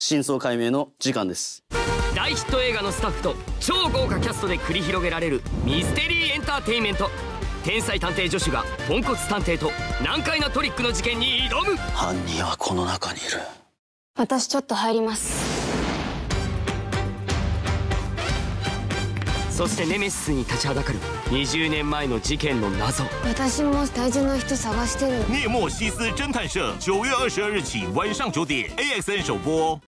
真相解明の時間です。 大ヒット映画のスタッフと超豪華キャストで繰り広げられるミステリーエンターテインメント。天才探偵助手がポンコツ探偵と難解なトリックの事件に挑む。 犯人はこの中にいる。 私ちょっと入ります。 そしてネメシスに立ちはだかる20年前の事件の謎。 私も大事な人探してる。 《灭末西斯侦探社》9月22日晚上9点 AXN 首播。